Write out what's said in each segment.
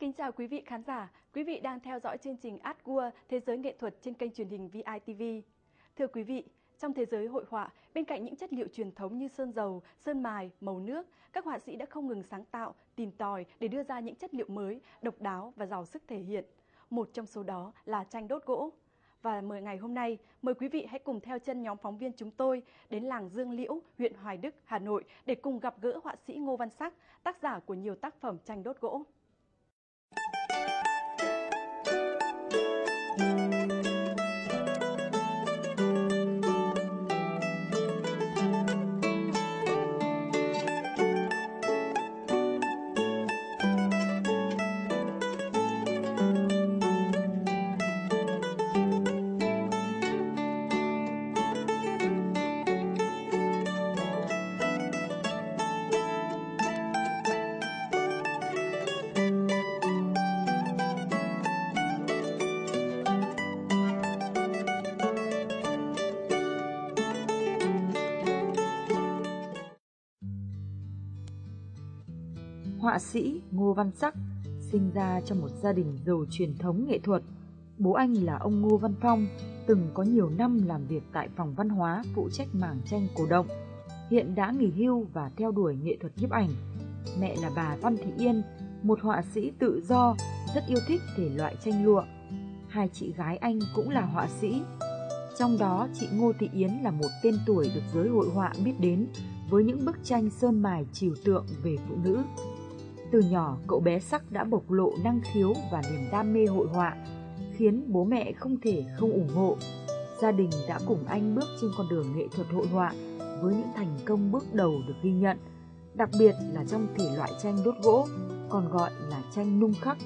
Kính chào quý vị khán giả. Quý vị đang theo dõi chương trình Art World Thế giới nghệ thuật trên kênh truyền hình VITV. Thưa quý vị, trong thế giới hội họa, bên cạnh những chất liệu truyền thống như sơn dầu, sơn mài, màu nước, các họa sĩ đã không ngừng sáng tạo, tìm tòi để đưa ra những chất liệu mới, độc đáo và giàu sức thể hiện. Một trong số đó là tranh đốt gỗ. Và ngày hôm nay, mời quý vị hãy cùng theo chân nhóm phóng viên chúng tôi đến làng Dương Liễu, huyện Hoài Đức, Hà Nội để cùng gặp gỡ họa sĩ Ngô Văn Sắc, tác giả của nhiều tác phẩm tranh đốt gỗ. Họa sĩ Ngô Văn Sắc sinh ra trong một gia đình giàu truyền thống nghệ thuật. Bố anh là ông Ngô Văn Phong, từng có nhiều năm làm việc tại phòng văn hóa phụ trách mảng tranh cổ động. Hiện đã nghỉ hưu và theo đuổi nghệ thuật nhiếp ảnh. Mẹ là bà Văn Thị Yên, một họa sĩ tự do, rất yêu thích thể loại tranh lụa. Hai chị gái anh cũng là họa sĩ. Trong đó chị Ngô Thị Yến là một tên tuổi được giới hội họa biết đến với những bức tranh sơn mài trừu tượng về phụ nữ. Từ nhỏ, cậu bé Sắc đã bộc lộ năng khiếu và niềm đam mê hội họa, khiến bố mẹ không thể không ủng hộ. Gia đình đã cùng anh bước trên con đường nghệ thuật hội họa với những thành công bước đầu được ghi nhận, đặc biệt là trong thể loại tranh đốt gỗ, còn gọi là tranh nung khắc.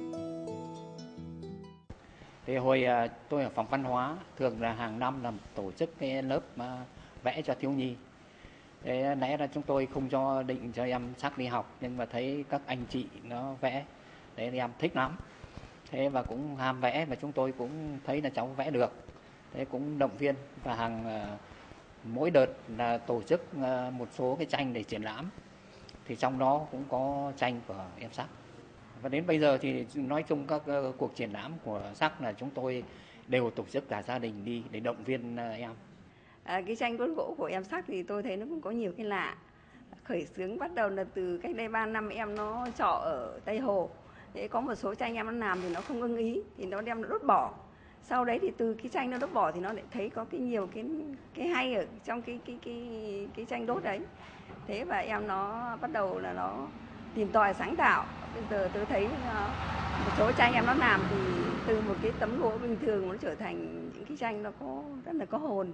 Thì hồi tôi ở phòng văn hóa, thường là hàng năm làm tổ chức cái lớp vẽ cho thiếu nhi. Thế lẽ ra chúng tôi không định cho em Sắc đi học, nhưng mà thấy các anh chị nó vẽ, đấy thì em thích lắm. Thế và cũng ham vẽ, và chúng tôi cũng thấy là cháu vẽ được. Thế cũng động viên, và mỗi đợt là tổ chức một số cái tranh để triển lãm. Thì trong đó cũng có tranh của em Sắc. Và đến bây giờ thì nói chung các cuộc triển lãm của Sắc là chúng tôi đều tổ chức cả gia đình đi để động viên em. Cái tranh đốt gỗ của em Sắc thì tôi thấy nó cũng có nhiều cái lạ. Khởi xướng bắt đầu là từ cách đây 3 năm em nó trọ ở Tây Hồ. Thế có một số tranh em nó làm thì nó không ưng ý thì nó đem nó đốt bỏ. Sau đấy thì từ cái tranh nó đốt bỏ thì nó lại thấy có nhiều cái hay ở trong cái tranh đốt đấy. Thế và em nó bắt đầu là nó tìm tòi sáng tạo. Bây giờ tôi thấy một số tranh em nó làm thì từ một cái tấm gỗ bình thường nó trở thành những cái tranh nó rất là có hồn.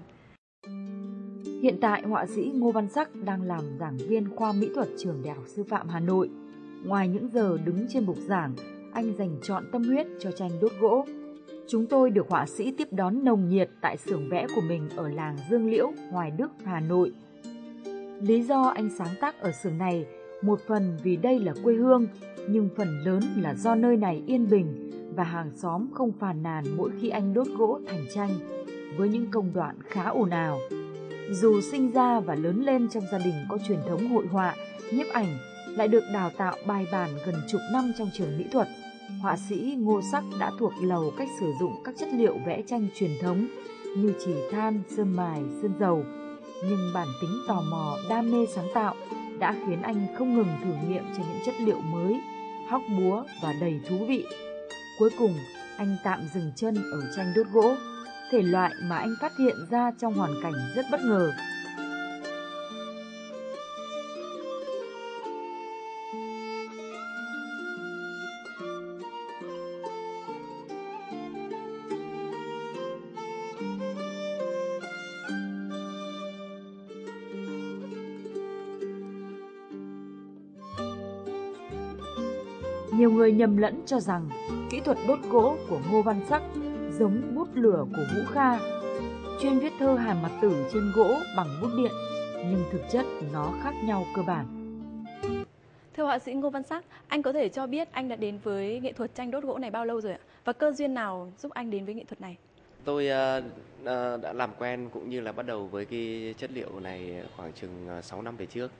Hiện tại, họa sĩ Ngô Văn Sắc đang làm giảng viên khoa mỹ thuật trường Đại học Sư phạm Hà Nội. Ngoài những giờ đứng trên bục giảng, anh dành trọn tâm huyết cho tranh đốt gỗ. Chúng tôi được họa sĩ tiếp đón nồng nhiệt tại xưởng vẽ của mình ở làng Dương Liễu, Hoài Đức, Hà Nội. Lý do anh sáng tác ở xưởng này, một phần vì đây là quê hương, nhưng phần lớn là do nơi này yên bình và hàng xóm không phàn nàn mỗi khi anh đốt gỗ thành tranh, với những công đoạn khá ồn ào. Dù sinh ra và lớn lên trong gia đình có truyền thống hội họa, nhiếp ảnh, lại được đào tạo bài bản gần chục năm trong trường mỹ thuật, họa sĩ Ngô Sắc đã thuộc lầu cách sử dụng các chất liệu vẽ tranh truyền thống như chì than, sơn mài, sơn dầu. Nhưng bản tính tò mò, đam mê sáng tạo đã khiến anh không ngừng thử nghiệm trên những chất liệu mới, hóc búa và đầy thú vị. Cuối cùng, anh tạm dừng chân ở tranh đốt gỗ, thể loại mà anh phát hiện ra trong hoàn cảnh rất bất ngờ. Nhiều người nhầm lẫn cho rằng kỹ thuật đốt gỗ của Ngô Văn Sắc giống bút lửa của Vũ Kha, chuyên viết thơ hàn mặt tử trên gỗ bằng bút điện, nhưng thực chất nó khác nhau cơ bản. Thưa họa sĩ Ngô Văn Sắc, anh có thể cho biết anh đã đến với nghệ thuật tranh đốt gỗ này bao lâu rồi ạ? Và cơ duyên nào giúp anh đến với nghệ thuật này? Tôi đã làm quen cũng như là bắt đầu với cái chất liệu này khoảng chừng 6 năm về trước.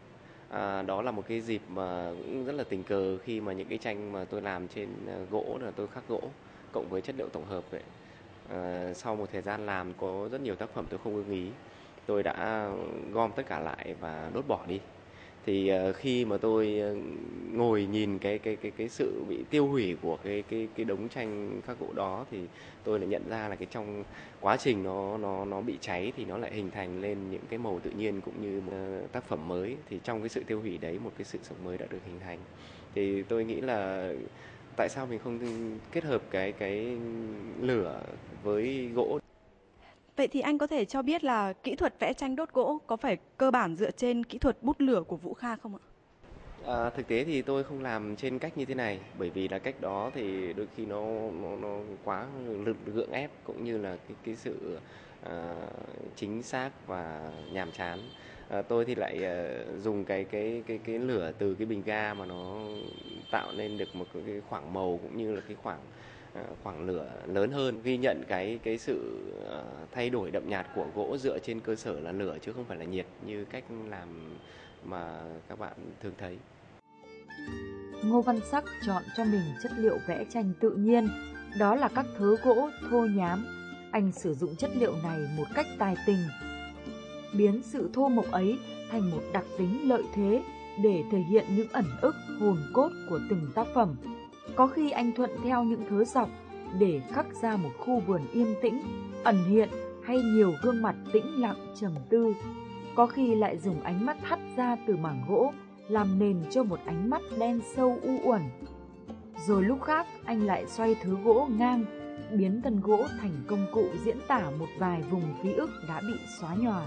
Đó là một cái dịp mà cũng rất là tình cờ khi mà những cái tranh mà tôi làm trên gỗ là tôi khắc gỗ cộng với chất liệu tổng hợp vậy. Sau một thời gian làm có rất nhiều tác phẩm tôi không ưng ý, tôi đã gom tất cả lại và đốt bỏ đi. Thì khi mà tôi ngồi nhìn cái sự bị tiêu hủy của cái đống tranh khắc gỗ đó, thì tôi lại nhận ra là cái trong quá trình nó bị cháy thì nó lại hình thành lên những cái màu tự nhiên cũng như một tác phẩm mới. Thì trong cái sự tiêu hủy đấy, một cái sự sống mới đã được hình thành. Thì tôi nghĩ là tại sao mình không kết hợp cái lửa với gỗ. Vậy thì anh có thể cho biết là kỹ thuật vẽ tranh đốt gỗ có phải cơ bản dựa trên kỹ thuật bút lửa của Vũ Kha không ạ? Thực tế thì tôi không làm trên cách như thế này, bởi vì là cách đó thì đôi khi nó quá gượng ép, cũng như là cái sự chính xác và nhàm chán. Tôi thì lại dùng cái lửa từ cái bình ga mà nó tạo nên được một cái khoảng màu cũng như là cái khoảng lửa lớn hơn, ghi nhận cái sự thay đổi đậm nhạt của gỗ dựa trên cơ sở là lửa chứ không phải là nhiệt như cách làm mà các bạn thường thấy. Ngô Văn Sắc chọn cho mình chất liệu vẽ tranh tự nhiên, đó là các thớ gỗ thô nhám. Anh sử dụng chất liệu này một cách tài tình, biến sự thô mộc ấy thành một đặc tính lợi thế để thể hiện những ẩn ức hồn cốt của từng tác phẩm. Có khi anh thuận theo những thớ dọc để khắc ra một khu vườn yên tĩnh, ẩn hiện hay nhiều gương mặt tĩnh lặng trầm tư. Có khi lại dùng ánh mắt hắt ra từ mảng gỗ làm nền cho một ánh mắt đen sâu u uẩn. Rồi lúc khác anh lại xoay thứ gỗ ngang, biến thân gỗ thành công cụ diễn tả một vài vùng ký ức đã bị xóa nhòa.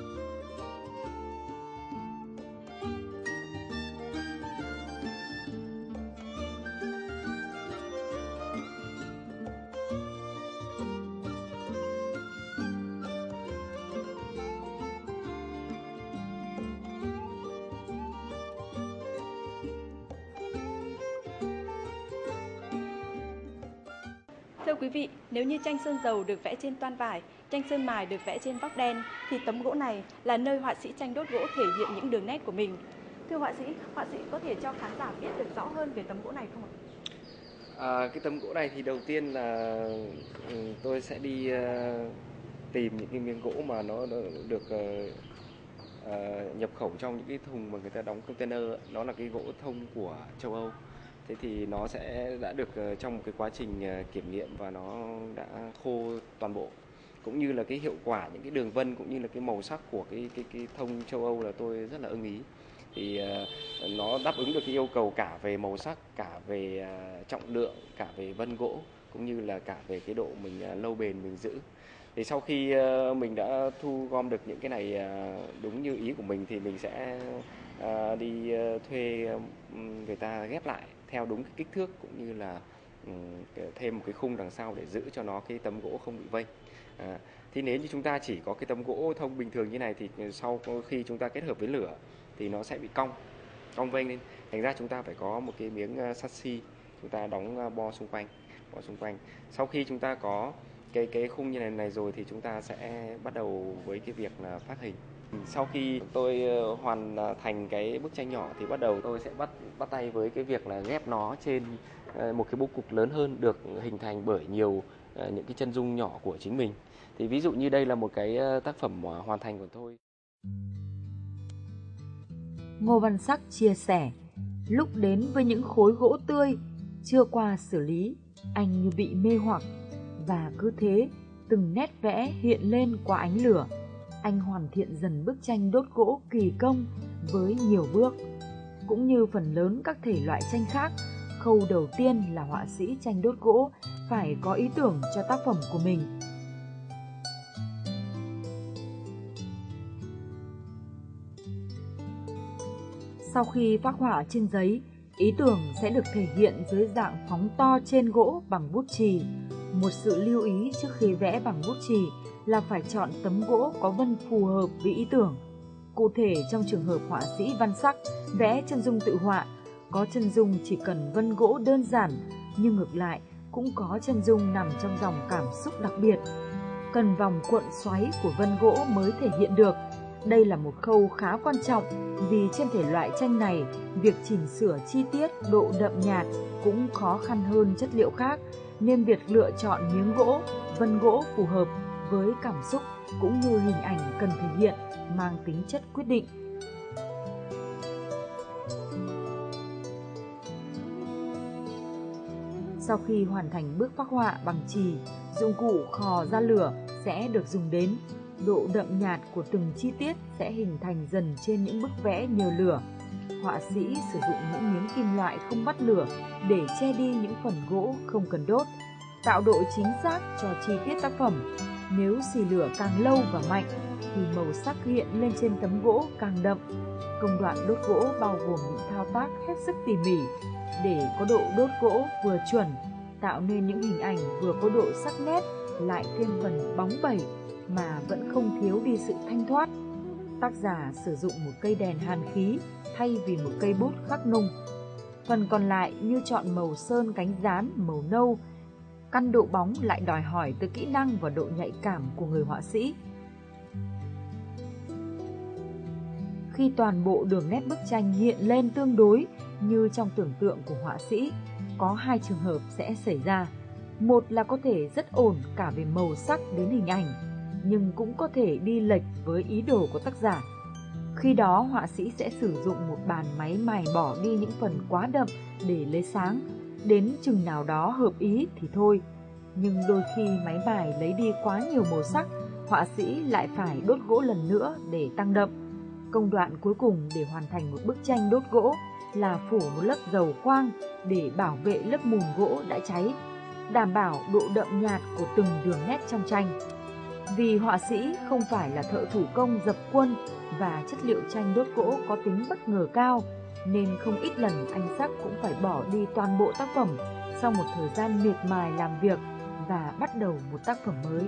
Thưa quý vị, nếu như tranh sơn dầu được vẽ trên toan vải, tranh sơn mài được vẽ trên vóc đen, thì tấm gỗ này là nơi họa sĩ tranh đốt gỗ thể hiện những đường nét của mình. Thưa họa sĩ có thể cho khán giả biết được rõ hơn về tấm gỗ này không ạ? Cái tấm gỗ này thì đầu tiên là tôi sẽ đi tìm những cái miếng gỗ mà nó được nhập khẩu trong những cái thùng mà người ta đóng container. Nó là cái gỗ thông của châu Âu. Thế thì nó đã được trong một cái quá trình kiểm nghiệm và nó đã khô toàn bộ, cũng như là cái hiệu quả, những cái đường vân cũng như là cái màu sắc của cái thông châu Âu là tôi rất là ưng ý. Thì nó đáp ứng được cái yêu cầu cả về màu sắc, cả về trọng lượng, cả về vân gỗ, cũng như là cả về cái độ mình lâu bền mình giữ. Thì sau khi mình đã thu gom được những cái này đúng như ý của mình, thì mình sẽ đi thuê người ta ghép lại theo đúng cái kích thước, cũng như là thêm một cái khung đằng sau để giữ cho nó cái tấm gỗ không bị vênh. Thì nếu như chúng ta chỉ có cái tấm gỗ thông bình thường như này thì sau khi chúng ta kết hợp với lửa thì nó sẽ bị cong vênh lên. Thành ra chúng ta phải có một cái miếng sắt xi, chúng ta đóng bo xung quanh. Sau khi chúng ta có cái khung như này rồi thì chúng ta sẽ bắt đầu với cái việc là phát hình. Sau khi tôi hoàn thành cái bức tranh nhỏ thì bắt đầu tôi sẽ bắt tay với cái việc là ghép nó trên một cái bố cục lớn hơn, được hình thành bởi nhiều những cái chân dung nhỏ của chính mình. Thì ví dụ như đây là một cái tác phẩm hoàn thành của tôi. Ngô Văn Sắc chia sẻ, lúc đến với những khối gỗ tươi chưa qua xử lý, anh như bị mê hoặc, và cứ thế từng nét vẽ hiện lên qua ánh lửa. Anh hoàn thiện dần bức tranh đốt gỗ kỳ công với nhiều bước. Cũng như phần lớn các thể loại tranh khác, khâu đầu tiên là họa sĩ tranh đốt gỗ phải có ý tưởng cho tác phẩm của mình. Sau khi phác họa trên giấy, ý tưởng sẽ được thể hiện dưới dạng phóng to trên gỗ bằng bút chì. Một sự lưu ý trước khi vẽ bằng bút chì là phải chọn tấm gỗ có vân phù hợp với ý tưởng. Cụ thể trong trường hợp họa sĩ Văn Sắc vẽ chân dung tự họa, có chân dung chỉ cần vân gỗ đơn giản, nhưng ngược lại cũng có chân dung nằm trong dòng cảm xúc đặc biệt. Cần vòng cuộn xoáy của vân gỗ mới thể hiện được. Đây là một khâu khá quan trọng vì trên thể loại tranh này, việc chỉnh sửa chi tiết, độ đậm nhạt cũng khó khăn hơn chất liệu khác, nên việc lựa chọn miếng gỗ, vân gỗ phù hợp với cảm xúc cũng như hình ảnh cần thể hiện mang tính chất quyết định. Sau khi hoàn thành bước phác họa bằng chì, dụng cụ khò ra lửa sẽ được dùng đến. Độ đậm nhạt của từng chi tiết sẽ hình thành dần trên những bức vẽ nhờ lửa. Họa sĩ sử dụng những miếng kim loại không bắt lửa để che đi những phần gỗ không cần đốt, tạo độ chính xác cho chi tiết tác phẩm. Nếu xì lửa càng lâu và mạnh thì màu sắc hiện lên trên tấm gỗ càng đậm. Công đoạn đốt gỗ bao gồm những thao tác hết sức tỉ mỉ để có độ đốt gỗ vừa chuẩn, tạo nên những hình ảnh vừa có độ sắc nét lại thêm phần bóng bẩy mà vẫn không thiếu đi sự thanh thoát. Tác giả sử dụng một cây đèn hàn khí thay vì một cây bút khắc nung. Phần còn lại như chọn màu sơn cánh gián màu nâu, căn độ bóng lại đòi hỏi tới kỹ năng và độ nhạy cảm của người họa sĩ. Khi toàn bộ đường nét bức tranh hiện lên tương đối như trong tưởng tượng của họa sĩ, có hai trường hợp sẽ xảy ra. Một là có thể rất ổn cả về màu sắc đến hình ảnh, nhưng cũng có thể đi lệch với ý đồ của tác giả. Khi đó họa sĩ sẽ sử dụng một bàn máy mài bỏ đi những phần quá đậm để lấy sáng, đến chừng nào đó hợp ý thì thôi. Nhưng đôi khi máy mài lấy đi quá nhiều màu sắc, họa sĩ lại phải đốt gỗ lần nữa để tăng đậm. Công đoạn cuối cùng để hoàn thành một bức tranh đốt gỗ là phủ một lớp dầu khoang để bảo vệ lớp mùn gỗ đã cháy, đảm bảo độ đậm nhạt của từng đường nét trong tranh. Vì họa sĩ không phải là thợ thủ công dập khuôn và chất liệu tranh đốt gỗ có tính bất ngờ cao, nên không ít lần anh Sắc cũng phải bỏ đi toàn bộ tác phẩm sau một thời gian miệt mài làm việc và bắt đầu một tác phẩm mới.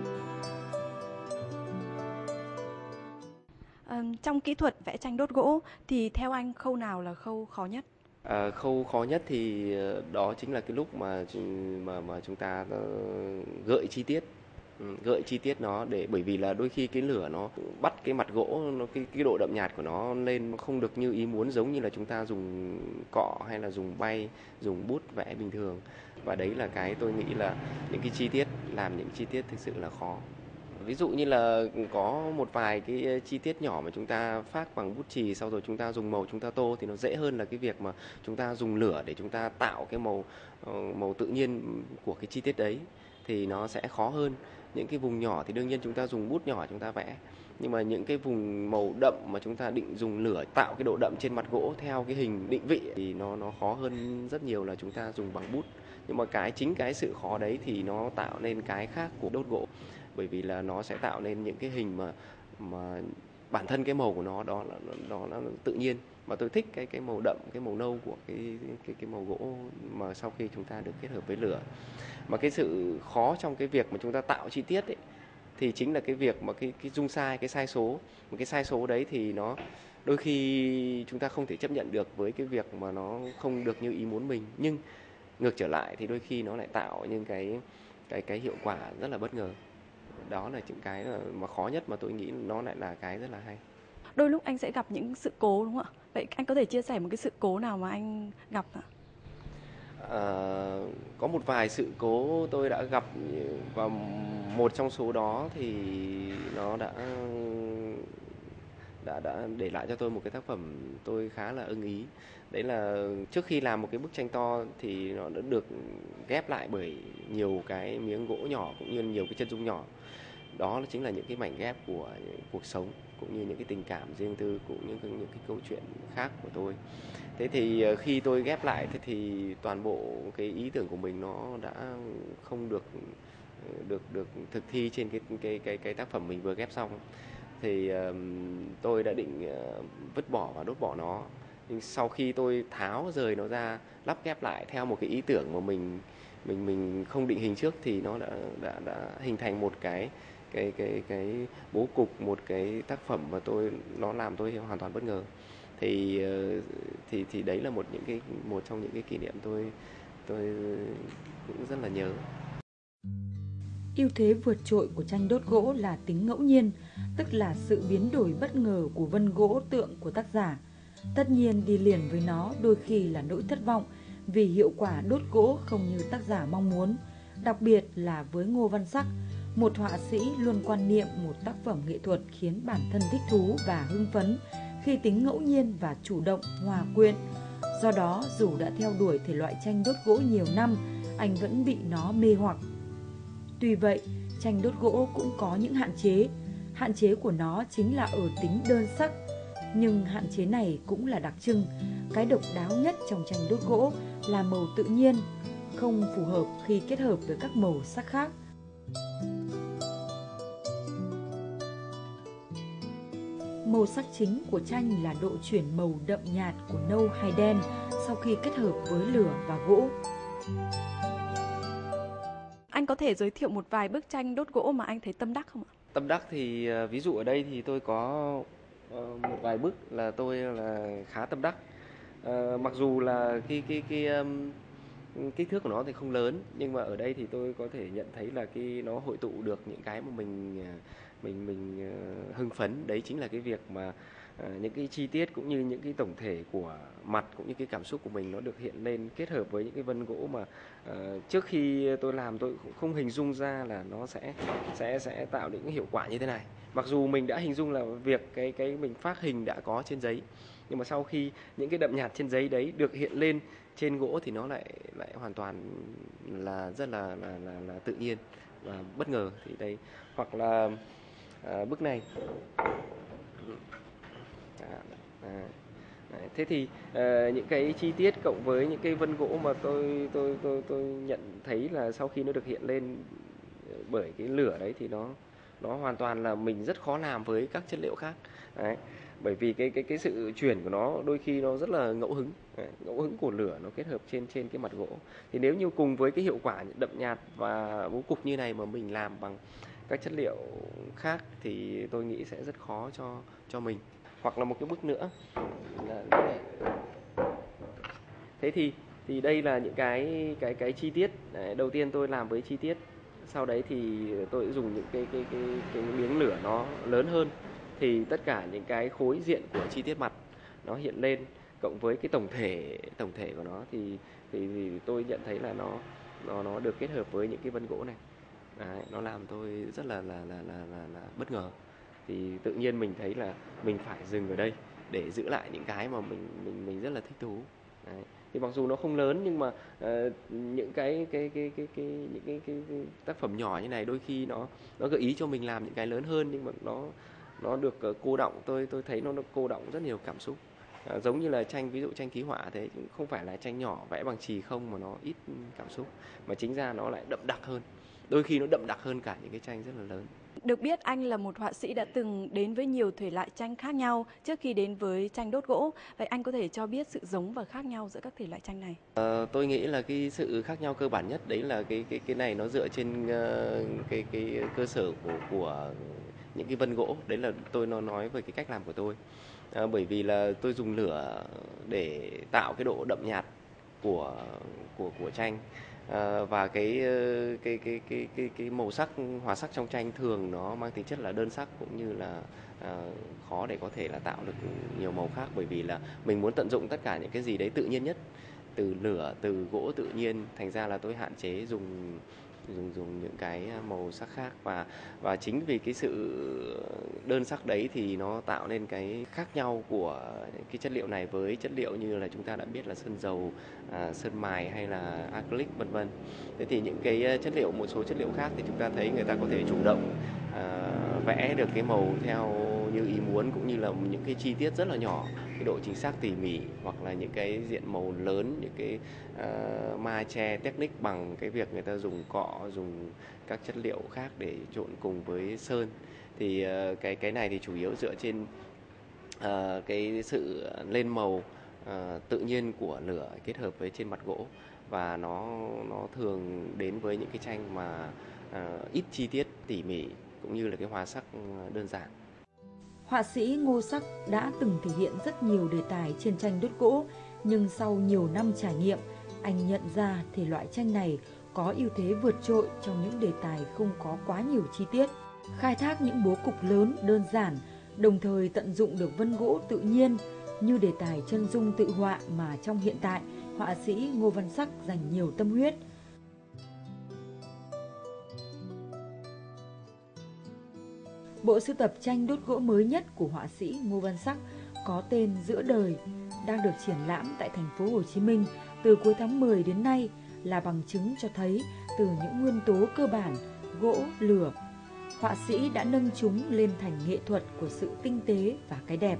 Trong kỹ thuật vẽ tranh đốt gỗ thì theo anh khâu nào là khâu khó nhất? Khâu khó nhất thì đó chính là cái lúc mà chúng ta gợi chi tiết. Gợi chi tiết nó để, bởi vì là đôi khi cái lửa nó bắt cái mặt gỗ, cái độ đậm nhạt của nó lên không được như ý muốn, giống như là chúng ta dùng cọ hay là dùng bay, dùng bút vẽ bình thường. Và đấy là cái tôi nghĩ là những cái chi tiết, làm những chi tiết thực sự là khó. Ví dụ như là có một vài cái chi tiết nhỏ mà chúng ta phác bằng bút chì, sau rồi chúng ta dùng màu chúng ta tô thì nó dễ hơn là cái việc mà chúng ta dùng lửa để chúng ta tạo cái màu tự nhiên của cái chi tiết đấy, thì nó sẽ khó hơn. Những cái vùng nhỏ thì đương nhiên chúng ta dùng bút nhỏ chúng ta vẽ, nhưng mà những cái vùng màu đậm mà chúng ta định dùng lửa tạo cái độ đậm trên mặt gỗ theo cái hình định vị thì nó khó hơn rất nhiều là chúng ta dùng bằng bút. Nhưng mà chính cái sự khó đấy thì nó tạo nên cái khác của đốt gỗ, bởi vì là nó sẽ tạo nên những cái hình mà bản thân cái màu của nó đó là tự nhiên, mà tôi thích cái màu đậm, cái màu nâu của cái màu gỗ mà sau khi chúng ta được kết hợp với lửa. Mà cái sự khó trong cái việc mà chúng ta tạo chi tiết ấy, thì chính là cái việc mà cái dung sai, cái sai số. Một cái sai số đấy thì nó đôi khi chúng ta không thể chấp nhận được với cái việc mà nó không được như ý muốn mình, nhưng ngược trở lại thì đôi khi nó lại tạo những cái hiệu quả rất là bất ngờ. Đó là những cái mà khó nhất mà tôi nghĩ nó lại là cái rất là hay. Đôi lúc anh sẽ gặp những sự cố đúng không ạ? Vậy anh có thể chia sẻ một cái sự cố nào mà anh gặp ạ? Có một vài sự cố tôi đã gặp, và một trong số đó thì nó đã để lại cho tôi một cái tác phẩm tôi khá là ưng ý. Đấy là trước khi làm một cái bức tranh to thì nó đã được ghép lại bởi nhiều cái miếng gỗ nhỏ cũng như nhiều cái chân dung nhỏ. Đó chính là những cái mảnh ghép của cuộc sống cũng như những cái tình cảm riêng tư, cũng như những cái câu chuyện khác của tôi. Thế thì khi tôi ghép lại thì toàn bộ cái ý tưởng của mình nó đã không được thực thi trên cái tác phẩm mình vừa ghép xong. Thì tôi đã định vứt bỏ và đốt bỏ nó. Nhưng sau khi tôi tháo rời nó ra, lắp ghép lại theo một cái ý tưởng mà mình không định hình trước, thì nó đã hình thành một cái bố cục, một cái tác phẩm mà nó làm tôi hoàn toàn bất ngờ. Thì đấy là một trong những cái kỷ niệm tôi cũng rất là nhớ. Ưu thế vượt trội của tranh đốt gỗ là tính ngẫu nhiên, tức là sự biến đổi bất ngờ của vân gỗ tượng của tác giả. Tất nhiên đi liền với nó đôi khi là nỗi thất vọng vì hiệu quả đốt gỗ không như tác giả mong muốn. Đặc biệt là với Ngô Văn Sắc, một họa sĩ luôn quan niệm một tác phẩm nghệ thuật khiến bản thân thích thú và hưng phấn khi tính ngẫu nhiên và chủ động hòa quyện. Do đó, dù đã theo đuổi thể loại tranh đốt gỗ nhiều năm, anh vẫn bị nó mê hoặc. Tuy vậy, tranh đốt gỗ cũng có những hạn chế. Hạn chế của nó chính là ở tính đơn sắc. Nhưng hạn chế này cũng là đặc trưng. Cái độc đáo nhất trong tranh đốt gỗ là màu tự nhiên, không phù hợp khi kết hợp với các màu sắc khác. Màu sắc chính của tranh là độ chuyển màu đậm nhạt của nâu hay đen sau khi kết hợp với lửa và gỗ. Anh có thể giới thiệu một vài bức tranh đốt gỗ mà anh thấy tâm đắc không ạ? Tâm đắc thì ví dụ ở đây thì tôi có một vài bức là tôi là khá tâm đắc. Mặc dù là kích thước của nó thì không lớn, nhưng mà ở đây thì tôi có thể nhận thấy là nó hội tụ được những cái mà mình hưng phấn. Đấy chính là cái việc mà những cái chi tiết cũng như những cái tổng thể của mặt cũng như cái cảm xúc của mình nó được hiện lên, kết hợp với những cái vân gỗ mà trước khi tôi làm tôi cũng không hình dung ra là nó sẽ tạo những cái hiệu quả như thế này. Mặc dù mình đã hình dung là việc cái mình phát hình đã có trên giấy, nhưng mà sau khi những cái đậm nhạt trên giấy đấy được hiện lên trên gỗ thì nó lại hoàn toàn là rất là tự nhiên và bất ngờ. Thì đây, hoặc là bức này. Thế thì những cái chi tiết cộng với những cái vân gỗ mà tôi nhận thấy là sau khi nó được hiện lên bởi cái lửa đấy thì nó hoàn toàn là mình rất khó làm với các chất liệu khác. Đấy. Bởi vì cái sự chuyển của nó đôi khi nó rất là ngẫu hứng. Đấy. Ngẫu hứng của lửa nó kết hợp trên cái mặt gỗ. Thì nếu như cùng với cái hiệu quả đậm nhạt và bố cục như này mà mình làm bằng các chất liệu khác thì tôi nghĩ sẽ rất khó cho mình. Hoặc là một cái bức nữa là thế thì đây là những cái chi tiết. Đấy, đầu tiên tôi làm với chi tiết, sau đấy thì tôi dùng những cái miếng lửa nó lớn hơn, thì tất cả những cái khối diện của chi tiết mặt nó hiện lên cộng với cái tổng thể của nó thì tôi nhận thấy là nó được kết hợp với những cái vân gỗ này. Đấy, nó làm tôi rất là bất ngờ. Thì tự nhiên mình thấy là mình phải dừng ở đây để giữ lại những cái mà mình rất là thích thú. Đấy. Thì mặc dù nó không lớn nhưng mà những cái tác phẩm nhỏ như này đôi khi nó gợi ý cho mình làm những cái lớn hơn, nhưng mà nó được cô đọng, tôi thấy nó cô đọng rất nhiều cảm xúc. Giống như là tranh, ví dụ tranh ký họa thế, không phải là tranh nhỏ vẽ bằng chì không mà nó ít cảm xúc, mà chính ra nó lại đậm đặc hơn. Đôi khi nó đậm đặc hơn cả những cái tranh rất là lớn. Được biết anh là một họa sĩ đã từng đến với nhiều thể loại tranh khác nhau trước khi đến với tranh đốt gỗ. Vậy anh có thể cho biết sự giống và khác nhau giữa các thể loại tranh này? Tôi nghĩ là cái sự khác nhau cơ bản nhất đấy là cái này nó dựa trên cái cơ sở của những cái vân gỗ. Đấy là tôi nói về cái cách làm của tôi. Bởi vì là tôi dùng lửa để tạo cái độ đậm nhạt của tranh. Và cái màu sắc, hóa sắc trong tranh thường nó mang tính chất là đơn sắc, cũng như là khó để có thể là tạo được nhiều màu khác, bởi vì là mình muốn tận dụng tất cả những cái gì đấy tự nhiên nhất, từ lửa, từ gỗ tự nhiên, thành ra là tôi hạn chế dùng những cái màu sắc khác, và chính vì cái sự đơn sắc đấy thì nó tạo nên cái khác nhau của cái chất liệu này với chất liệu như là chúng ta đã biết là sơn dầu, sơn mài hay là acrylic vân vân. Thế thì những cái chất liệu, một số chất liệu khác thì chúng ta thấy người ta có thể chủ động vẽ được cái màu theo như ý muốn, cũng như là những cái chi tiết rất là nhỏ, cái độ chính xác tỉ mỉ, hoặc là những cái diện màu lớn, những cái ma che technique bằng cái việc người ta dùng cọ, dùng các chất liệu khác để trộn cùng với sơn. Thì cái này thì chủ yếu dựa trên cái sự lên màu tự nhiên của lửa kết hợp với trên mặt gỗ, và nó thường đến với những cái tranh mà ít chi tiết tỉ mỉ cũng như là cái hóa sắc đơn giản. Họa sĩ Ngô Sắc đã từng thể hiện rất nhiều đề tài trên tranh đốt gỗ, nhưng sau nhiều năm trải nghiệm, anh nhận ra thể loại tranh này có ưu thế vượt trội trong những đề tài không có quá nhiều chi tiết, khai thác những bố cục lớn, đơn giản, đồng thời tận dụng được vân gỗ tự nhiên như đề tài chân dung tự họa mà trong hiện tại, họa sĩ Ngô Văn Sắc dành nhiều tâm huyết. Bộ sưu tập tranh đốt gỗ mới nhất của họa sĩ Ngô Văn Sắc có tên Giữa đời đang được triển lãm tại thành phố Hồ Chí Minh từ cuối tháng 10 đến nay là bằng chứng cho thấy từ những nguyên tố cơ bản gỗ, lửa, họa sĩ đã nâng chúng lên thành nghệ thuật của sự tinh tế và cái đẹp.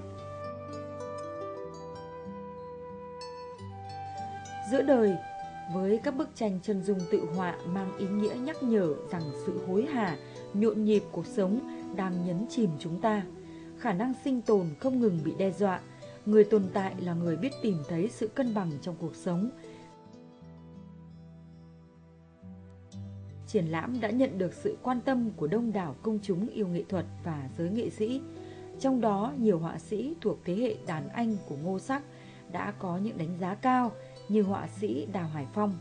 Giữa đời với các bức tranh chân dung tự họa mang ý nghĩa nhắc nhở rằng sự hối hả, nhộn nhịp cuộc sống đang nhấn chìm chúng ta. Khả năng sinh tồn không ngừng bị đe dọa. Người tồn tại là người biết tìm thấy sự cân bằng trong cuộc sống. Triển lãm đã nhận được sự quan tâm của đông đảo công chúng yêu nghệ thuật và giới nghệ sĩ. Trong đó, nhiều họa sĩ thuộc thế hệ đàn anh của Ngô Sắc đã có những đánh giá cao như họa sĩ Đào Hải Phong.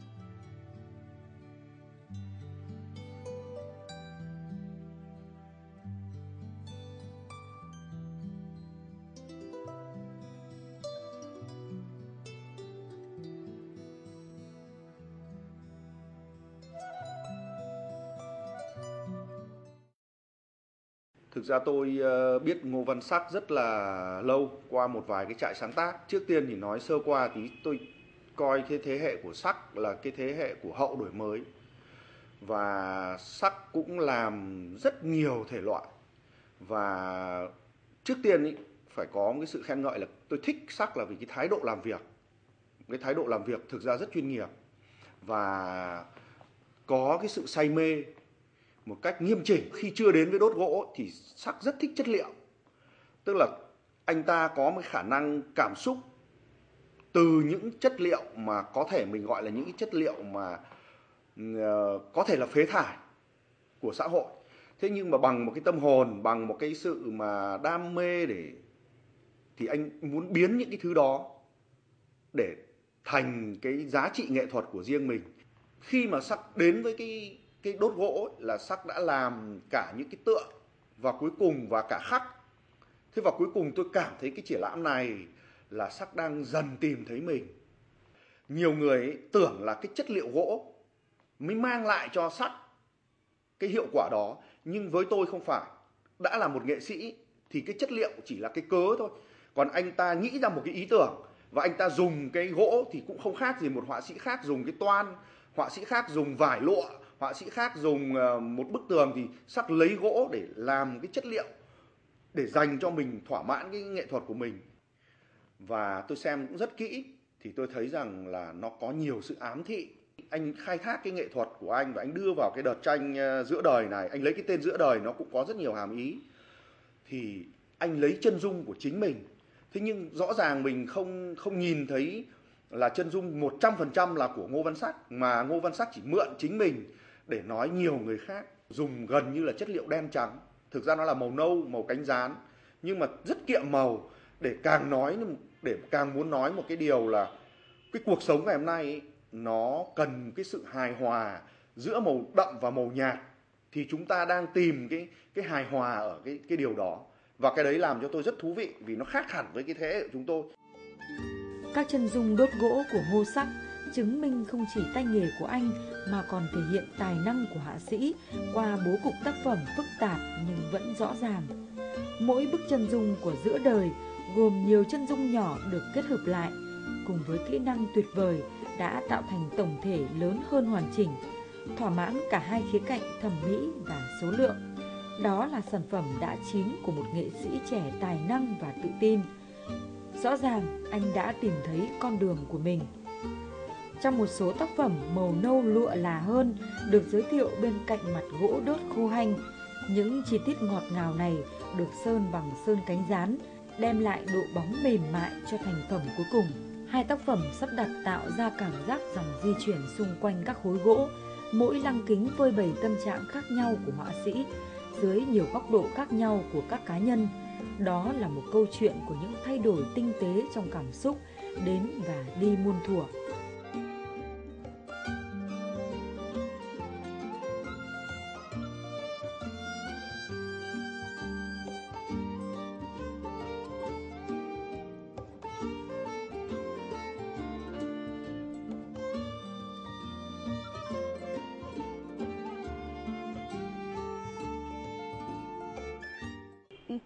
Thực ra tôi biết Ngô Văn Sắc rất là lâu qua một vài cái trại sáng tác. Trước tiên thì nói sơ qua tí, tôi coi cái thế hệ của Sắc là cái thế hệ của hậu đổi mới. Và Sắc cũng làm rất nhiều thể loại. Và trước tiên ý, phải có một cái sự khen ngợi là tôi thích Sắc là vì cái thái độ làm việc. Cái thái độ làm việc thực ra rất chuyên nghiệp. Và có cái sự say mê một cách nghiêm chỉnh. Khi chưa đến với đốt gỗ thì Sắc rất thích chất liệu. Tức là anh ta có một khả năng cảm xúc từ những chất liệu mà có thể mình gọi là những cái chất liệu mà có thể là phế thải của xã hội. Thế nhưng mà bằng một cái tâm hồn, bằng một cái sự mà đam mê thì anh muốn biến những cái thứ đó để thành cái giá trị nghệ thuật của riêng mình. Khi mà Sắc đến với cái đốt gỗ là Sắc đã làm cả những cái tượng và cuối cùng và cả khắc. Thế và cuối cùng tôi cảm thấy cái triển lãm này là Sắc đang dần tìm thấy mình. Nhiều người tưởng là cái chất liệu gỗ mới mang lại cho Sắc cái hiệu quả đó, nhưng với tôi không phải. Đã là một nghệ sĩ thì cái chất liệu chỉ là cái cớ thôi. Còn anh ta nghĩ ra một cái ý tưởng và anh ta dùng cái gỗ thì cũng không khác gì một họa sĩ khác dùng cái toan, họa sĩ khác dùng vải lụa, họa sĩ khác dùng một bức tường, thì Sắc lấy gỗ để làm cái chất liệu để dành cho mình thỏa mãn cái nghệ thuật của mình. Và tôi xem cũng rất kỹ thì tôi thấy rằng là nó có nhiều sự ám thị. Anh khai thác cái nghệ thuật của anh và anh đưa vào cái đợt tranh Giữa đời này, anh lấy cái tên Giữa đời nó cũng có rất nhiều hàm ý. Thì anh lấy chân dung của chính mình. Thế nhưng rõ ràng mình không nhìn thấy là chân dung 100% là của Ngô Văn Sắc, mà Ngô Văn Sắc chỉ mượn chính mình để nói nhiều người khác. Dùng gần như là chất liệu đen trắng. Thực ra nó là màu nâu, màu cánh gián, nhưng mà rất kiệm màu để càng muốn nói một cái điều là cái cuộc sống ngày hôm nay ấy, nó cần cái sự hài hòa giữa màu đậm và màu nhạt. Thì chúng ta đang tìm cái hài hòa ở cái điều đó. Và cái đấy làm cho tôi rất thú vị vì nó khác hẳn với cái thế hệ của chúng tôi. Các chân dung đốt gỗ của Ngô Sắc chứng minh không chỉ tay nghề của anh mà còn thể hiện tài năng của họa sĩ qua bố cục tác phẩm phức tạp nhưng vẫn rõ ràng. Mỗi bức chân dung của Giữa đời gồm nhiều chân dung nhỏ được kết hợp lại, cùng với kỹ năng tuyệt vời đã tạo thành tổng thể lớn hơn hoàn chỉnh, thỏa mãn cả hai khía cạnh thẩm mỹ và số lượng. Đó là sản phẩm đã chín của một nghệ sĩ trẻ tài năng và tự tin. Rõ ràng anh đã tìm thấy con đường của mình. Trong một số tác phẩm, màu nâu lụa là hơn được giới thiệu bên cạnh mặt gỗ đốt khô hanh. Những chi tiết ngọt ngào này được sơn bằng sơn cánh gián, đem lại độ bóng mềm mại cho thành phẩm cuối cùng. Hai tác phẩm sắp đặt tạo ra cảm giác dòng di chuyển xung quanh các khối gỗ, mỗi lăng kính phơi bày tâm trạng khác nhau của họa sĩ dưới nhiều góc độ khác nhau của các cá nhân. Đó là một câu chuyện của những thay đổi tinh tế trong cảm xúc đến và đi muôn thuở.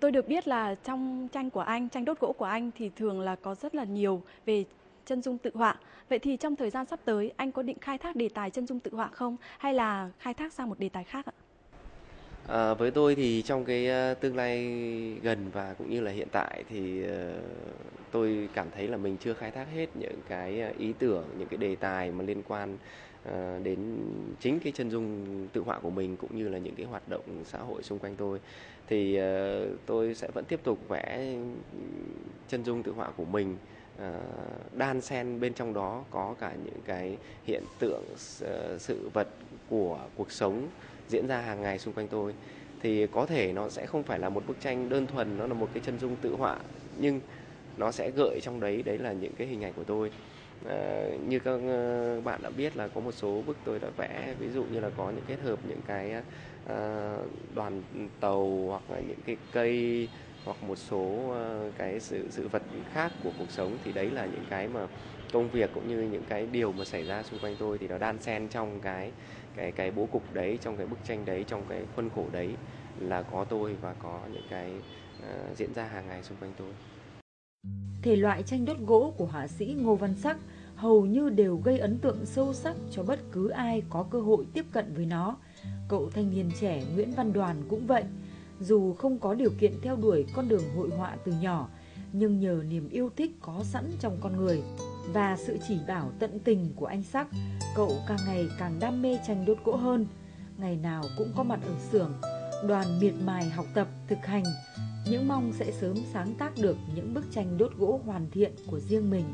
Tôi được biết là trong tranh của anh, tranh đốt gỗ của anh thì thường là có rất là nhiều về chân dung tự họa. Vậy thì trong thời gian sắp tới anh có định khai thác đề tài chân dung tự họa không? Hay là khai thác sang một đề tài khác ạ? Với tôi thì trong cái tương lai gần và cũng như là hiện tại thì tôi cảm thấy là mình chưa khai thác hết những cái ý tưởng, những cái đề tài mà liên quan đến chính cái chân dung tự họa của mình cũng như là những cái hoạt động xã hội xung quanh tôi. Thì tôi sẽ vẫn tiếp tục vẽ chân dung tự họa của mình, đan xen bên trong đó có cả những cái hiện tượng sự vật của cuộc sống diễn ra hàng ngày xung quanh tôi. Thì có thể nó sẽ không phải là một bức tranh đơn thuần, nó là một cái chân dung tự họa, nhưng nó sẽ gợi trong đấy là những cái hình ảnh của tôi. Như các bạn đã biết là có một số bức tôi đã vẽ, ví dụ như là có những kết hợp những cái đoàn tàu hoặc là những cái cây hoặc một số cái sự vật khác của cuộc sống, thì đấy là những cái mà công việc cũng như những cái điều mà xảy ra xung quanh tôi thì nó đan xen trong cái bố cục đấy, trong cái bức tranh đấy, trong cái khuôn khổ đấy là có tôi và có những cái diễn ra hàng ngày xung quanh tôi. Thể loại tranh đốt gỗ của họa sĩ Ngô Văn Sắc hầu như đều gây ấn tượng sâu sắc cho bất cứ ai có cơ hội tiếp cận với nó. Cậu thanh niên trẻ Nguyễn Văn Đoàn cũng vậy. Dù không có điều kiện theo đuổi con đường hội họa từ nhỏ, nhưng nhờ niềm yêu thích có sẵn trong con người và sự chỉ bảo tận tình của anh Sắc, cậu càng ngày càng đam mê tranh đốt gỗ hơn. Ngày nào cũng có mặt ở xưởng, Đoàn miệt mài học tập, thực hành, những mong sẽ sớm sáng tác được những bức tranh đốt gỗ hoàn thiện của riêng mình.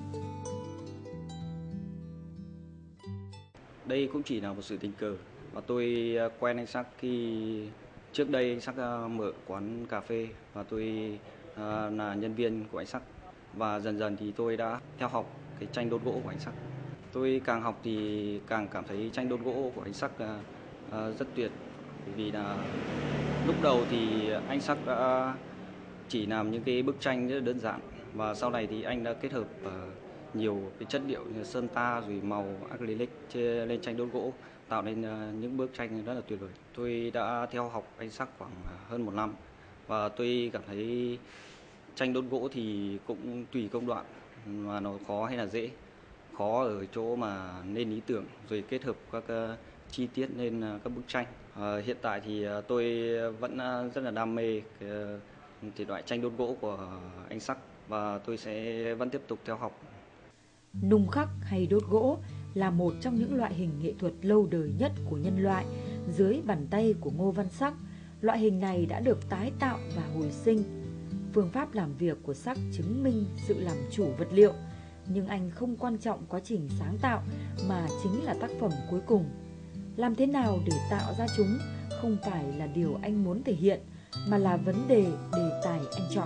Đây cũng chỉ là một sự tình cờ, và tôi quen anh Sắc khi trước đây anh Sắc mở quán cà phê và tôi là nhân viên của anh Sắc, và dần dần thì tôi đã theo học cái tranh đốt gỗ của anh Sắc. Tôi càng học thì càng cảm thấy tranh đốt gỗ của anh Sắc rất tuyệt, vì là lúc đầu thì anh Sắc đã chỉ làm những cái bức tranh rất đơn giản, và sau này thì anh đã kết hợp nhiều cái chất liệu như sơn ta rồi màu acrylic lên tranh đốt gỗ, tạo nên những bức tranh rất là tuyệt vời. Tôi đã theo học anh Sắc khoảng hơn 1 năm, và tôi cảm thấy tranh đốt gỗ thì cũng tùy công đoạn mà nó khó hay là dễ. Khó ở chỗ mà nên ý tưởng rồi kết hợp các chi tiết lên các bức tranh. Hiện tại thì tôi vẫn rất là đam mê cái thể loại tranh đốt gỗ của anh Sắc, và tôi sẽ vẫn tiếp tục theo học. Nung khắc hay đốt gỗ là một trong những loại hình nghệ thuật lâu đời nhất của nhân loại dưới bàn tay của Ngô Văn Sắc. Loại hình này đã được tái tạo và hồi sinh. Phương pháp làm việc của Sắc chứng minh sự làm chủ vật liệu, nhưng anh không quan trọng quá trình sáng tạo mà chính là tác phẩm cuối cùng. Làm thế nào để tạo ra chúng không phải là điều anh muốn thể hiện, mà là vấn đề đề tài anh chọn.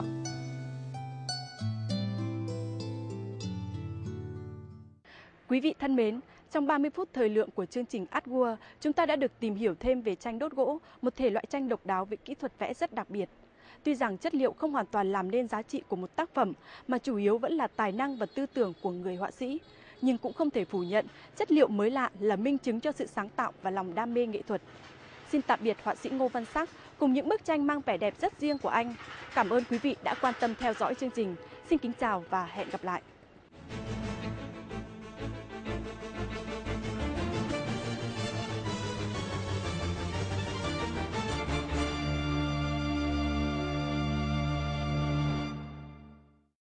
Quý vị thân mến, trong 30 phút thời lượng của chương trình Art World, chúng ta đã được tìm hiểu thêm về tranh đốt gỗ, một thể loại tranh độc đáo với kỹ thuật vẽ rất đặc biệt. Tuy rằng chất liệu không hoàn toàn làm nên giá trị của một tác phẩm, mà chủ yếu vẫn là tài năng và tư tưởng của người họa sĩ, nhưng cũng không thể phủ nhận chất liệu mới lạ là minh chứng cho sự sáng tạo và lòng đam mê nghệ thuật. Xin tạm biệt họa sĩ Ngô Văn Sắc cùng những bức tranh mang vẻ đẹp rất riêng của anh. Cảm ơn quý vị đã quan tâm theo dõi chương trình. Xin kính chào và hẹn gặp lại.